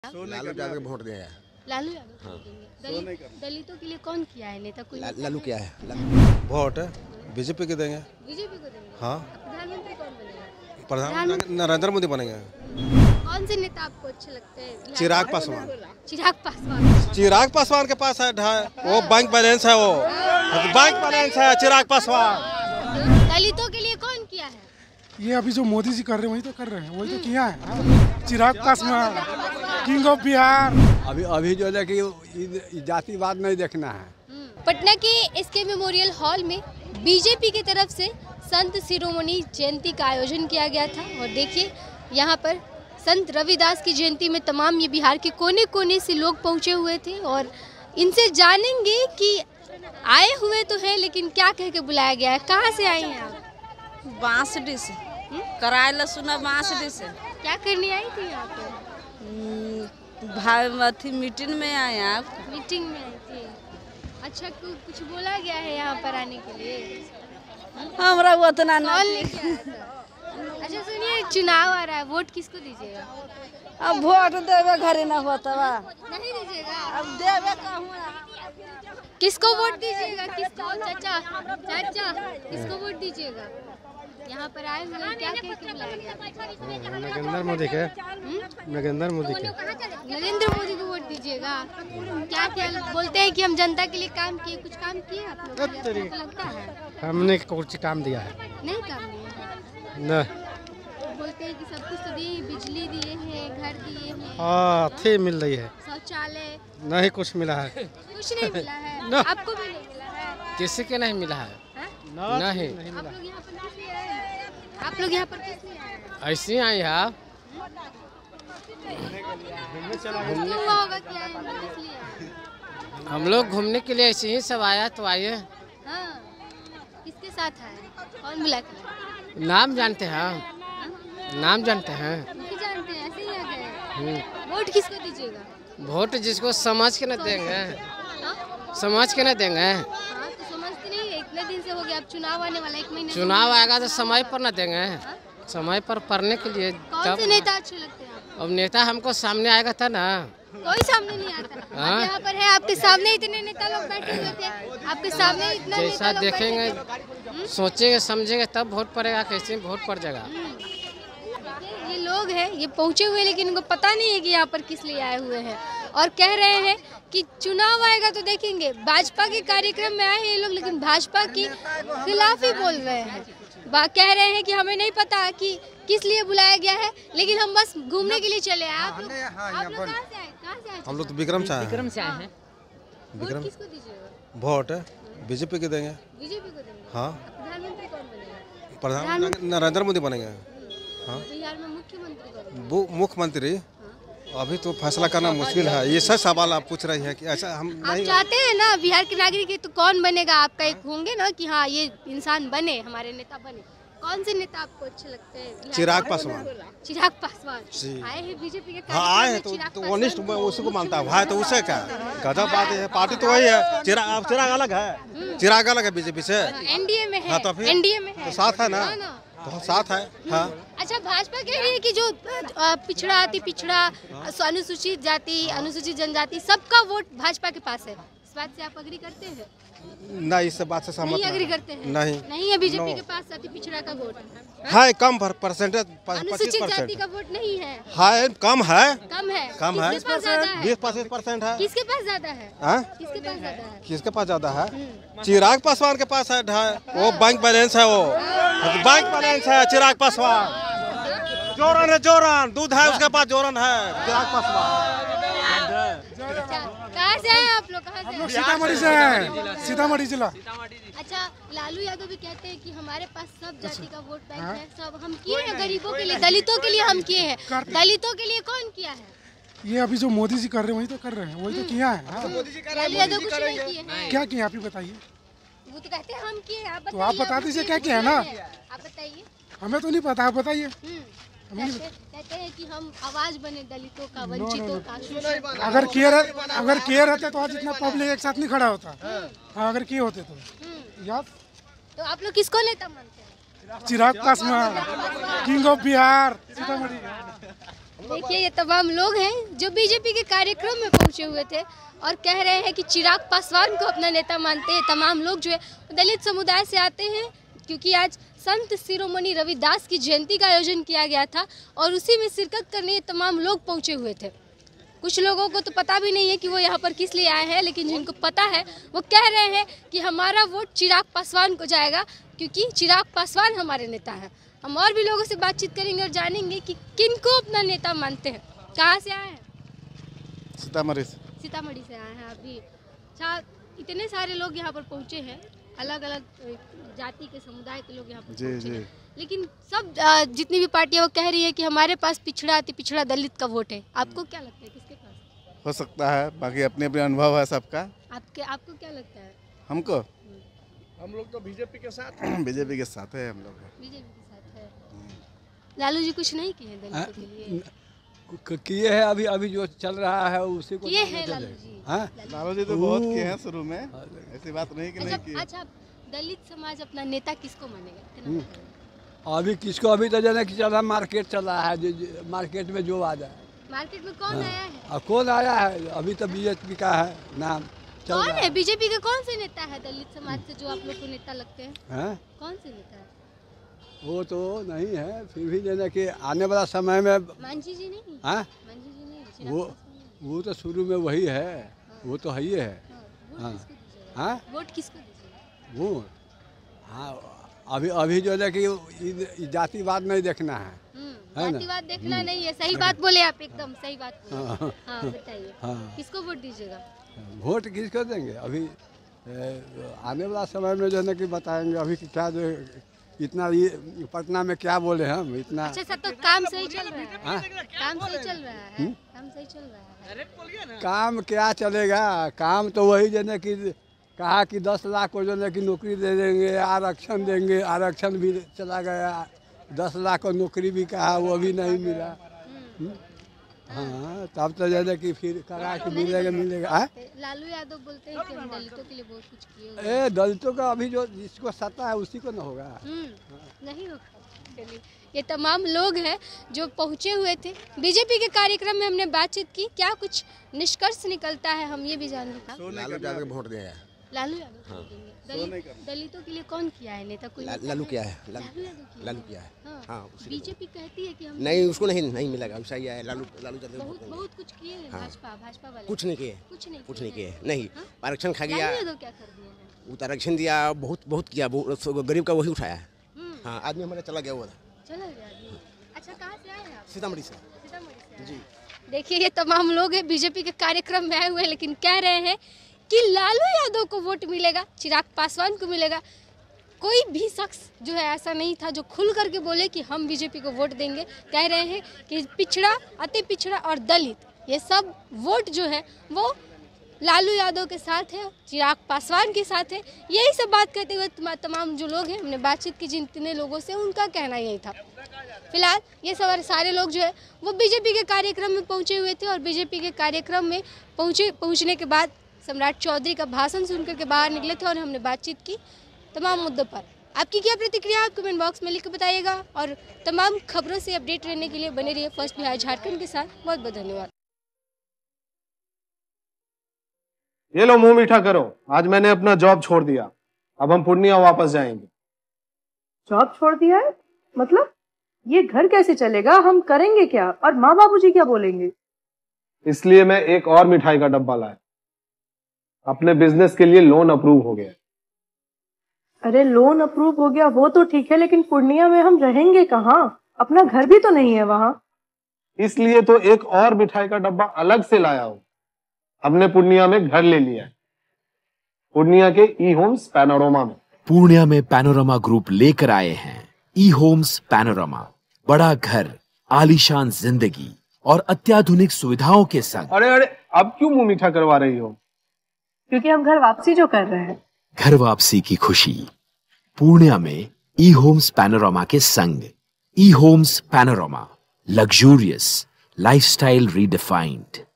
लालू यादव को वोट देगा। लालू यादव हाँ। दलितों के लिए कौन किया है नेता कोई? लालू क्या है? वोट बीजेपी के देंगे। बीजेपी को देंगे। हाँ, प्रधानमंत्री कौन बनेगा? प्रधानमंत्री नरेंद्र मोदी बनेंगे। कौन से नेता आपको अच्छे लगते हैं? चिराग पासवान। चिराग पासवान। चिराग पासवान के पास है वो बैंक बैलेंस है, वो बैंक बैलेंस है चिराग पासवान। दलितों के लिए कौन किया है? ये अभी जो मोदी जी कर रहे हैं वही तो कर रहे हैं, वही तो किया है। Chirag Paswan king of Bihar. अभी जो है कि जातिवाद नहीं देखना है। पटना के एसके मेमोरियल हॉल में बीजेपी की तरफ से संत शिरोमणि जयंती का आयोजन किया गया था और देखिए यहाँ पर संत रविदास की जयंती में तमाम ये बिहार के कोने कोने से लोग पहुँचे हुए थे और इनसे जानेंगे कि आए हुए तो हैं लेकिन क्या कह के बुलाया गया है। कहाँ से आए हैं आप? बांसडी से कराए ला सुना बांसडी से। क्या करने आई थी यहाँ पे? अथी मीटिंग में आए आप? मीटिंग में आई थी। अच्छा, कुछ बोला गया है यहाँ पर आने के लिए? हमरा उतना कौन नहीं। लेके आया था? अच्छा सुनिए, चुनाव आ रहा है, वोट किसको दीजिएगा? अब वोट देवे घरे न होता बा। नहीं दीजिएगा? अब देवे कहूँ किसको वोट दीजिएगा? किसको? चाचा चाचा किसको वोट दीजिएगा? यहाँ पर आए हुए हैं, क्या कह के बुलाया गया? नरेंद्र मोदी के। नरेंद्र मोदी के। नरेंद्र मोदी को वोट दीजिएगा? क्या क्या बोलते हैं कि हम जनता के लिए काम किए, कुछ काम किए आप लोग? आपको लगता है? हमने कुछ काम दिया है नहीं काम दिया। न। बोलते हैं कि सब कुछ तो दिए, बिजली दिए हैं, घर दिए हैं, हाँ, थी मिल रही है। शौचालय नहीं कुछ मिला है। कुछ नहीं मिला है। ना। आपको भी नहीं मिला है? किसी के नहीं मिला है। हाँ? नहीं, आप लोग यहाँ पर किस लिए आए हैं? आप लोग यहाँ पर किस लिए आए हैं? ऐसे ही आए आप। क्यों हुआ होगा कि आए हैं? किस लिए आए हैं? हम लोग घूमने के लिए ऐसे ही सब आया तो आइए। हाँ, किसके साथ आए? कौन बुला के लाया? नाम जानते हैं, नाम जानते हैं। नहीं जानते हैं, ऐसे ही आ गए। वोट किसको दीजिएगा? वोट जिसको समझ के न देंगे, हाँ? समझ के न देंगे। हाँ, तो समझते नहीं है, इतने दिन से हो गया, अब चुनाव आने वाला, 1 महीने। चुनाव आएगा तो समय पर न देंगे, समय पर पढ़ने के लिए। कौन से नेता अच्छे लगते हैं आपको? अब नेता हमको सामने आएगा था ना। कोई सामने नहीं आता। हाँ? अब यहाँ पर है, आपके सामने इतने नेता लोग बैठे हुए थे, आपके सामने इतना जैसा नेता लोग बैठे थे। देखेंगे, सोचेंगे समझेंगे तब वोट पड़ेगा, कैसे वोट पड़ जाएगा। ये लोग हैं, ये पहुंचे हुए लेकिन उनको पता नहीं है कि यहाँ पर किस लिए आए हुए हैं और कह रहे हैं कि चुनाव आएगा तो देखेंगे। भाजपा के कार्यक्रम में आए हैं ये लोग लेकिन भाजपा के खिलाफ ही बोल रहे हैं। कह रहे हैं कि हमें नहीं पता कि किस लिए बुलाया गया है, लेकिन हम बस घूमने के लिए चले आए। आप लोग कहाँ से आए? कहाँ से आए? हम लोग तो विक्रम से आए हैं। से आए हैं। वोट किसको दीजिएगा? वोट बीजेपी के देंगे। बीजेपी को देंगे। हाँ, प्रधानमंत्री कौन बनेगा? प्रधानमंत्री नरेंद्र मोदी बनेंगे। हाँ, बिहार में मुख्यमंत्री कौन बनेगा? वो मुख्यमंत्री अभी तो फैसला करना मुश्किल है। ये सब सवाल आप पूछ रही हैं कि ऐसा हम आप नहीं। चाहते हैं ना बिहार के नागरिक तो कौन बनेगा? आपका एक होंगे ना कि हाँ ये इंसान बने, हमारे नेता बने। कौन से नेता आपको अच्छे लगते हैं? चिराग पासवान। चिराग पासवान जी। आए हैं बीजेपी के हाँ आए हैं तो वनिष्ठ उसी को मानता है भाई, तो उसे क्या गजब बात है। पार्टी तो वही है। चिराग अलग है, चिराग अलग है बीजेपी से। एनडीए में है। हाँ, तो फिर एनडीए में है तो साथ है ना, हाँ ना। तो साथ है। हाँ, अच्छा, भाजपा कह रही है कि जो पिछड़ा अति पिछड़ा, अनुसूचित जाति, अनुसूचित जनजाति, सबका वोट भाजपा के पास है। इस बात से आप अग्री करते हैं? नहीं, इस बात से सहमत नहीं अग्री करते हैं? नहीं है बीजेपी के पास अति पिछड़ा का वोट है। कम परसेंटेज, अनुसूचित जाति 25% का वोट नहीं है। है। कम है, कम है। कम है। किसके पास ज्यादा है? 20-25% है। किसके पास ज्यादा है? हाँ? किसके पास ज्यादा है? किसके पास ज्यादा है? चिराग पासवान के पास है। वो बैंक बैलेंस है, वो बैंक बैलेंस है चिराग पासवान। जोरन है, जोरन दूध है उसके पास, जोरन है चिराग पासवान। कहाँ से आए आप लोग? कहाँ से आए? सीतामढ़ी से है, सीतामढ़ी जिला। अच्छा, लालू यादव भी कहते हैं कि हमारे पास सब जाति का वोट बैंक है, सब हम किए हैं गरीबों के लिए, दलितों के लिए हम किए हैं। दलितों के लिए कौन किया है? ये अभी जो मोदी जी कर रहे हैं वही तो कर रहे हैं, वही तो किया है। हाँ। लालू यादव कुछ नहीं किए हैं। क्या किया आप ही बताइए। वो तो कहते हैं हम किए हैं। आप तो आप बता दीजिए क्या किया है ना। आप बताइए। हमें तो नहीं पता, आप बताइए। कहते हैं कि हम आवाज बने दलितों का, वंचितों का। अगर किए रहते तो आज इतना पब्लिक एक साथ नहीं खड़ा होता। हाँ, अगर किए होते तो याद। तो आप लोग किसको नेता मानते हैं? Chirag Paswan king of Bihar Sitamarhi. देखिए ये तमाम लोग हैं जो बीजेपी के कार्यक्रम में पहुंचे हुए थे और कह रहे हैं कि चिराग पासवान को अपना नेता मानते हैं। तमाम लोग जो है दलित समुदाय से आते हैं क्योंकि आज संत शिरोमणि रविदास की जयंती का आयोजन किया गया था और उसी में शिरकत करने ये तमाम लोग पहुंचे हुए थे। कुछ लोगों को तो पता भी नहीं है कि वो यहाँ पर किस लिए आए हैं, लेकिन जिनको पता है वो कह रहे हैं कि हमारा वोट चिराग पासवान को जाएगा क्योंकि चिराग पासवान हमारे नेता हैं। हम और भी लोगों से बातचीत करेंगे और जानेंगे कि किनको अपना नेता मानते हैं। कहाँ से आए हैं? सीतामढ़ी से। सीतामढ़ी से आए हैं अभी। अच्छा, इतने सारे लोग यहाँ पर पहुँचे हैं, अलग अलग जाति के समुदाय के लोग यहाँ पर पहुँचे हैं, लेकिन सब जितनी भी पार्टियाँ वो कह रही है कि हमारे पास पिछड़ा अति पिछड़ा दलित का वोट है। आपको क्या लगता है किसके पास हो सकता है? बाकी अपने अपने अनुभव है सबका। आपको क्या लगता है? हमको हम लोग तो बीजेपी के साथ बीजेपी के साथ है। हम लोग बीजेपी के साथ है। लालू जी कुछ नहीं किए दलितों के लिए? किए हैं, अभी अभी जो चल रहा है उसी को किए हैं लालू जी। लालू जी तो बहुत किए हैं शुरू में, ऐसी बात नहीं कि नहीं किए। अच्छा, दलित समाज अपना नेता किसको मानेगा? अभी किसको? अभी तो जाने कि चल रहा मार्केट चल रहा है, मार्केट में जो आ जाए। मार्केट में कौन आया है? कौन आया है? अभी तो बीजेपी का है नाम चल कौन रहा है? बीजेपी के कौन से नेता है दलित समाज से जो आप लोग को नेता लगते हैं? कौन से नेता है? वो तो नहीं है, फिर भी जैसे कि आने वाला समय में मांझी जी नहीं। मांझी जी नहीं, वो तो शुरू में वही है। वो तो है ही है। वोट किसको दीजिएगा? वो अभी जो है कि जातिवाद नहीं देखना है ना? जातिवाद देखना नहीं है। सही बात बोले आप, एकदम सही बात बोले। बताइए किसको वोट दीजिएगा? वोट किसको देंगे? अभी आने वाला समय में जो है ना कि बताएंगे। अभी क्या जो इतना ये पटना में क्या बोले हम इतना। अच्छा, तो काम सही चल रहा है? काम सही चल रहा है? काम सही चल रहा है? काम क्या चलेगा? काम तो वही जैसे कि कहा कि 10 लाख को जो है कि नौकरी दे देंगे, आरक्षण देंगे, आरक्षण भी चला गया। 10 लाख को नौकरी भी कहा, वो भी नहीं मिला। हाँ, तब तो जैसे कि फिर कहा कि मिलेगा। लालू यादव बोलते हैं कि हम दलितों के लिए बहुत कुछ किए। दलितों का अभी जो जिसको सत्ता है उसी को न होगा। नहीं होगा। चलिए, ये तमाम लोग हैं जो पहुंचे हुए थे बीजेपी के कार्यक्रम में। हमने बातचीत की, क्या कुछ निष्कर्ष निकलता है हम ये भी जानना था। लालू यादव को वोट दिया। लालू यादव को देंगे। दलितों के लिए कौन किया है नेता? कोई लालू किया है। लालू किया है। हाँ, बीजेपी कहती है कि हम नहीं, उसको नहीं मिलेगा। ऐसा ही है। लालू बहुत कुछ किए हैं। भाजपा वाले कुछ नहीं किए। नहीं, आरक्षण खा गया। क्या कर दिया? वो आरक्षण दिया, बहुत किया। गरीब का वही उठाया है। हाँ, आदमी हमारा चला गया। अच्छा, कहाँ से आए हैं आप? सीतामढ़ी से। जी, देखिए ये तमाम लोग हैं बीजेपी के कार्यक्रम में आए हुए हैं, लेकिन कह रहे हैं कि लालू यादव को वोट मिलेगा, चिराग पासवान को मिलेगा। कोई भी शख्स जो है ऐसा नहीं था जो खुल करके बोले कि हम बीजेपी को वोट देंगे। कह रहे हैं कि पिछड़ा, अति पिछड़ा और दलित, ये सब वोट जो है वो लालू यादव के साथ है, चिराग पासवान के साथ है। यही सब बात कहते हुए तमाम जो लोग हैं, हमने बातचीत की जितने लोगों से, उनका कहना यही था। फिलहाल ये सारे लोग जो है वो बीजेपी के कार्यक्रम में पहुंचे हुए थे और बीजेपी के कार्यक्रम में पहुंचने के बाद सम्राट चौधरी का भाषण सुनकर के बाहर निकले थे और हमने बातचीत की तमाम मुद्दों पर। आपकी क्या प्रतिक्रिया आप कमेंट बॉक्स में लिख कर बताइएगा और तमाम खबरों से अपडेट रहने के लिए बने रहिए फर्स्ट बिहार झारखंड के साथ। बहुत बहुत धन्यवाद। ये लो मुंह मीठा करो, आज मैंने अपना जॉब छोड़ दिया। अब हम पूर्णिया वापस जाएंगे। जॉब छोड़ दिया है? मतलब ये घर कैसे चलेगा? हम करेंगे क्या? और माँ बाबूजी क्या बोलेंगे? इसलिए मैं एक और मिठाई का डब्बा लाया। अपने बिजनेस के लिए लोन अप्रूव हो गया। अरे लोन अप्रूव हो गया वो तो ठीक है, लेकिन पूर्णिया में हम रहेंगे कहाँ? अपना घर भी तो नहीं है वहाँ। इसलिए तो एक और मिठाई का डब्बा अलग से लाया हूँ। हमने पूर्णिया में घर ले लिया है, पूर्णिया के ई होम्स पैनोरमा में। पूर्णिया में पैनोरमा ग्रुप लेकर आए हैं ई होम्स पैनोरमा। बड़ा घर, आलीशान जिंदगी और अत्याधुनिक सुविधाओं के संग। अरे अब क्यों मुंह मीठा करवा रही हो? क्योंकि हम घर वापसी जो कर रहे हैं। घर वापसी की खुशी पूर्णिया में ई होम्स पैनोरमा के संग। E homes panorama, luxurious lifestyle redefined.